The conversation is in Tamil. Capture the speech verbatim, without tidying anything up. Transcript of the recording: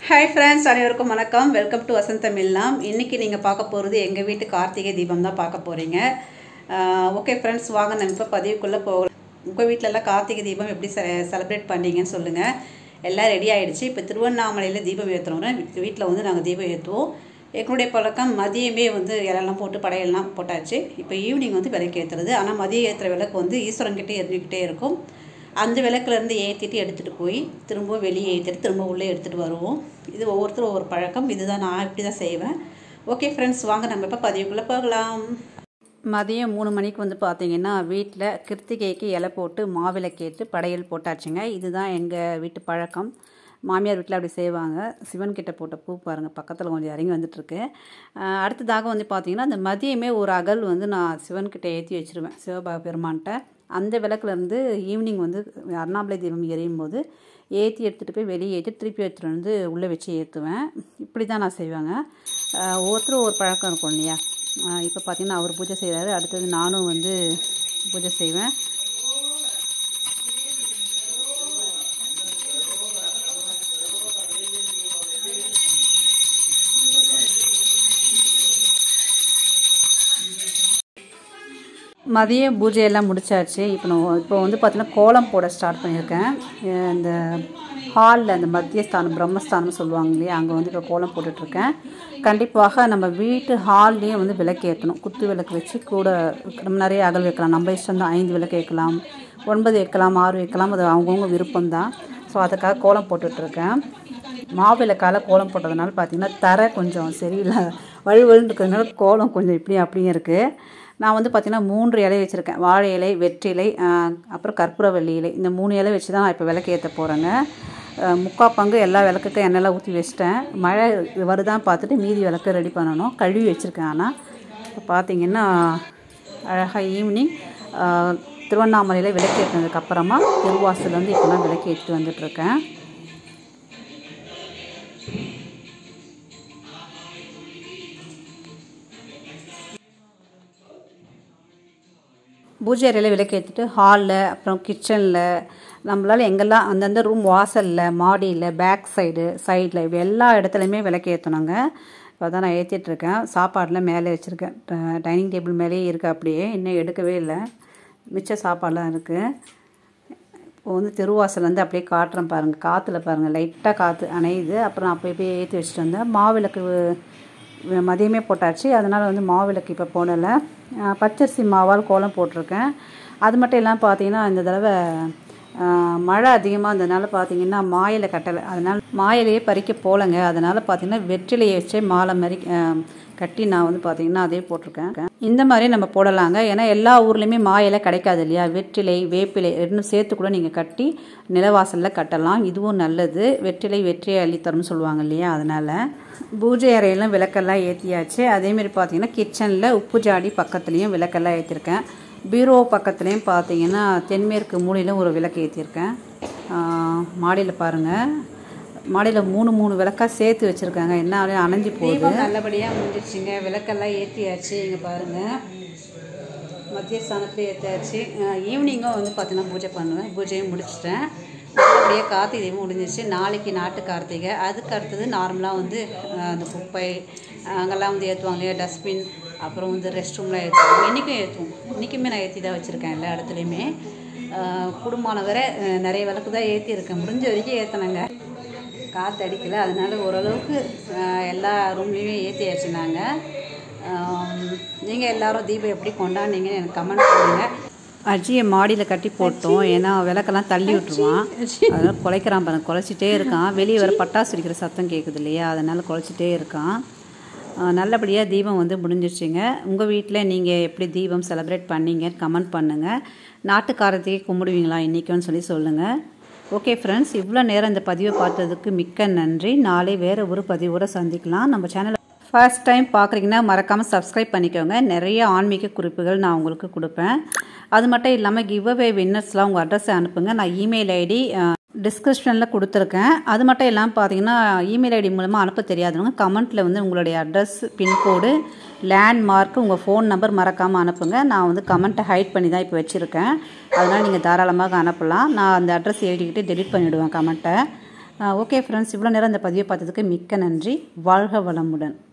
Hi friends, அனைவருக்கும் வணக்கம். Welcome to vasanthamilllam. இன்னைக்கு நீங்க பார்க்க போறது எங்க வீட்டு கார்த்திகை தீபம் தான் பார்க்க போறீங்க. ஓகே फ्रेंड्स, வாங்க நம்ம இப்ப பதிவுக்குள்ள போகலாம். உங்க வீட்ல எல்லாம் கார்த்திகை தீபம் எப்படி செலிப்ரேட் பண்ணீங்கன்னு சொல்லுங்க. எல்லாம் ரெடி ஆயிடுச்சு. இப்போ திருவண்ணாமலையில தீபம் ஏத்துறோம்னா வீட்ல வந்து நாங்க தீபம் ஏத்துவோம். எங்களுடைய பழக்கம் மதியமே வந்து இலெல்லாம் போட்டு படையெல்லாம் போட்டாச்சு. இப்போ ஈவினிங் வந்து விளக்கு ஏத்துறது. ஆனா மதிய ஏத்துற விளக்கு வந்து ஈஸ்வரன் கிட்ட எரிஞ்சிட்டே இருக்கும். அந்த விளக்குல இருந்து ஏத்திட்டு எடுத்துட்டு போய் திரும்ப வெளியே ஏத்திட்டு திரும்ப உள்ளே எடுத்துட்டு வருவோம். இது ஒவ்வொருத்தரும் ஒவ்வொரு பழக்கம். இதுதான் நான் இப்படி தான் செய்வேன். ஓகே फ्रेंड्स, வாங்க நம்ம இப்ப பதிவுக்குள்ள போகலாம். மதியம் மூணு மணிக்கு வந்து பாத்தீங்கன்னா வீட்ல கிருத்திகைக்கு இலை போட்டு மாவிளக்கேத்து படையல் போட்டாச்சுங்க. இதுதான் எங்க வீட்டு பழக்கம். மாமியார் வீட்டில் அப்படி செய்வாங்க. சிவன் கிட்ட போட்ட பூ பாருங்க, பக்கத்தில் கொஞ்சம் இறங்கி வந்துட்டு இருக்கு. அடுத்ததாக வந்து பார்த்தீங்கன்னா அந்த மதியமே ஒரு அகல் வந்து நான் சிவன் கிட்ட ஏற்றி வச்சிருவேன், சிவபாக பெருமான்கிட்ட. அந்த விளக்குலேருந்து ஈவினிங் வந்து அருணாமலை தீபம் எரியும் போது ஏற்றி எடுத்துகிட்டு போய் வெளியே ஏற்றி திருப்பி எடுத்துகிட்டு வந்து உள்ளே வச்சு ஏற்றுவேன். இப்படி தான் நான் செய்வேங்க. ஒவ்வொருத்தரும் ஒரு பழக்கம் இருக்கும் இல்லையா. இப்போ பார்த்தீங்கன்னா அவர் பூஜை செய்கிறாரு, அடுத்தது நானும் வந்து பூஜை செய்வேன். மதியம் பூஜையெல்லாம் முடிச்சாச்சு. இப்போ நான் இப்போ வந்து பார்த்தீங்கன்னா கோலம் போட ஸ்டார்ட் பண்ணியிருக்கேன். இந்த ஹாலில் அந்த மத்தியஸ்தானம் பிரம்மஸ்தானம் சொல்லுவாங்க இல்லையா, அங்கே வந்து இப்போ கோலம் போட்டுட்ருக்கேன். கண்டிப்பாக நம்ம வீட்டு ஹால்லேயே வந்து விளக்கு ஏற்றணும். குத்து விளக்கு வச்சு கூட நம்ம நிறைய அகல் வைக்கலாம். நம்ம இஷ்டம் தான். ஐந்து விளக்கு வைக்கலாம், ஒன்பது வைக்கலாம், ஆறு வைக்கலாம். அது அவங்கவுங்க விருப்பம்தான். ஸோ அதுக்காக கோலம் போட்டுட்ருக்கேன். மாவிளக்கால் கோலம் போட்டதுனால பார்த்திங்கன்னா தரை கொஞ்சம் சரியில்லை, வழுவழுன்னு இருக்கிறதுனால கோலம் கொஞ்சம் இப்படியும் அப்படியும் இருக்குது. நான் வந்து பார்த்திங்கன்னா மூன்று இலை வச்சுருக்கேன். வாழை இலை, வெற்றிலை, அப்புறம் கற்பூரவள்ளி இலை. இந்த மூணு இலை வச்சு தான் நான் இப்போ விளக்கு ஏற்ற போகிறேங்க. முக்கால் பங்கு எல்லா விளக்குக்கும் எண்ணெயெல்லாம் ஊற்றி வச்சிட்டேன். மழை வருதான் பார்த்துட்டு மீதி விளக்கு ரெடி பண்ணணும். கழுவி வச்சுருக்கேன். ஆனால் இப்போ பார்த்திங்கன்னா அழகாக ஈவினிங் திருவண்ணாமலையில் விளக்கு ஏற்றினதுக்கப்புறமா திருவாசல் வந்து இப்போ நான் விளக்கு ஏற்றிட்டு வந்துட்டுருக்கேன். பூஜை அறையில் விளக்கு ஏற்றிட்டு ஹாலில், அப்புறம் கிச்சனில், நம்மளால் எங்கெல்லாம் அந்தந்த ரூம் வாசலில், மாடியில், பேக் சைடு, சைடில், இப்படி எல்லா இடத்துலையுமே விளக்கு ஏற்றணுங்க. இப்போ தான் நான் ஏற்றிட்டுருக்கேன். சாப்பாடெலாம் மேலே வச்சுருக்கேன். டைனிங் டேபிள் மேலேயே இருக்குது. அப்படியே இன்னும் எடுக்கவே இல்லை. மிச்ச சாப்பாடெலாம் இருக்குது. இப்போ வந்து திருவாசல் வந்து அப்படியே காட்டுறேன் பாருங்கள். காற்றுல பாருங்கள், லைட்டாக காற்று அணையுது. அப்புறம் அப்போ போய் ஏற்றி வச்சுட்டு வந்தேன். மாவிளக்கு மதியமே போட்டாச்சு. அதனால் வந்து மாவிளக்கு இப்போ போடலை. பச்சரிசி மாவால் கோலம் போட்டிருக்கேன். அது மட்டும் இல்லாமல் பார்த்தீங்கன்னா இந்த தடவை மழை அதிகமாக இருந்ததுனால பார்த்தீங்கன்னா மாயிலை கட்டலை. அதனால் மாயிலையே பறிக்க போகலைங்க. அதனால் பார்த்தீங்கன்னா வெற்றிலையை வச்சே மாலை மாதிரி கட்டி நான் வந்து பார்த்தீங்கன்னா அதே போட்டிருக்கேன். இந்த மாதிரி நம்ம போடலாங்க. ஏன்னா எல்லா ஊர்லேயுமே மாயிலை கிடைக்காது இல்லையா. வெற்றிலை, வேப்பிலை ரெண்டும் சேர்த்து கூட நீங்கள் கட்டி நிலவாசலில் கட்டலாம். இதுவும் நல்லது. வெற்றிலை வெற்றியை அள்ளித்தரும்னு சொல்லுவாங்க இல்லையா. அதனால் பூஜை அறையெல்லாம் விளக்கெல்லாம் ஏற்றியாச்சு. அதேமாரி பார்த்தீங்கன்னா கிச்சனில் உப்பு ஜாடி பக்கத்துலேயும் விளக்கெல்லாம் ஏற்றிருக்கேன். பீரோ பக்கத்துலேயும் பார்த்தீங்கன்னா தென்மேற்கு மூலையில் ஒரு விளக்கு ஏற்றிருக்கேன். மாடியில் பாருங்கள், மாடியில் மூணு மூணு விளக்காக சேர்த்து வச்சுருக்காங்க. என்ன அணைஞ்சி போகுது. நல்லபடியாக முடிஞ்சிடுச்சுங்க. விளக்கெல்லாம் ஏற்றியாச்சு. இங்கே பாருங்கள், மத்திய ஸ்தானத்துலேயே ஏற்றியாச்சு. ஈவினிங்கும் வந்து பார்த்தீங்கன்னா பூஜை பண்ணுவேன். பூஜையும் முடிச்சிட்டேன். அப்படியே கார்த்திகை தீபம் முடிஞ்சிச்சு. நாளைக்கு நாட்டு கார்த்திகை. அதுக்கு அடுத்தது நார்மலாக வந்து அந்த குப்பை அங்கெல்லாம் வந்து ஏற்றுவாங்க இல்லையா, டஸ்ட்பின், அப்புறம் வந்து ரெஸ்ட் ரூம்லாம் ஏற்றுவாங்க. இன்றைக்கும் ஏற்றுவோம். இன்றைக்குமே நான் ஏற்றி தான் வச்சுருக்கேன் எல்லா இடத்துலையுமே. குடும்பமான வரை நிறைய விளக்கு தான் ஏற்றிருக்கேன். முடிஞ்ச வரைக்கும் ஏற்றினேங்க. காற்று அடிக்கலை. அதனால் ஓரளவுக்கு எல்லா ரூம்லேயுமே ஏற்றியாச்சு நாங்கள். நீங்கள் எல்லோரும் தீபம் எப்படி கொண்டாடினீங்கன்னு எனக்கு கமெண்ட் பண்ணுங்கள். அஜியை மாடியில் கட்டி போட்டோம். ஏன்னா விளக்கெல்லாம் தள்ளி விட்டுருவான். அதனால் குலைக்கிறான் பாருங்க, குலைச்சிட்டே இருக்கான். வெளியே வர பட்டாசு அடிக்கிற சத்தம் கேட்குது இல்லையா, அதனால் குலைச்சிட்டே இருக்கான். நல்லபடியாக தீபம் வந்து முடிஞ்சிடுச்சிங்க. உங்கள் வீட்டில் நீங்கள் எப்படி தீபம் செலிப்ரேட் பண்ணீங்கன்னு கமெண்ட் பண்ணுங்கள். நாட்டு கார்த்திகை கும்பிடுவீங்களா இன்றைக்குன்னு சொல்லி சொல்லுங்கள். ஓகே ஃப்ரெண்ட்ஸ், இவ்வளோ நேரம் இந்த பதிவை பார்த்ததுக்கு மிக்க நன்றி. நாளை வேறு ஒரு பதிவோடு சந்திக்கலாம். நம்ம சேனலை ஃபர்ஸ்ட் டைம் பார்க்குறீங்கன்னா மறக்காமல் சப்ஸ்கிரைப் பண்ணிக்கோங்க. நிறைய ஆன்மீக குறிப்புகள் நான் உங்களுக்கு கொடுப்பேன். அது மட்டும் இல்லாமல் கிவ் அவே வின்னர்ஸ்லாம் உங்கள் அட்ரஸை அனுப்புங்க. நான் இமெயில் ஐடி டிஸ்கிரிப்ஷனில் கொடுத்துருக்கேன். அது மட்டும் இல்லாமல் பார்த்தீங்கன்னா இமெயில் ஐடி மூலமாக அனுப்ப தெரியாதவங்க கமெண்ட்டில் வந்து உங்களுடைய அட்ரஸ், பின்கோடு, லேண்ட்மார்க்கு, உங்கள் ஃபோன் நம்பர் மறக்காமல் அனுப்புங்க. நான் வந்து கமெண்ட்டை ஹைட் பண்ணி தான் இப்போ வச்சுருக்கேன். அதனால் நீங்கள் தாராளமாக அனுப்பலாம். நான் அந்த அட்ரஸ் எழுதிக்கிட்டு டெலிட் பண்ணிவிடுவேன் கமெண்ட்டை. ஓகே ஃப்ரெண்ட்ஸ், இவ்வளோ நேரம் இந்த பதிவை பார்த்ததுக்கு மிக்க நன்றி. வாழ்க வளமுடன்.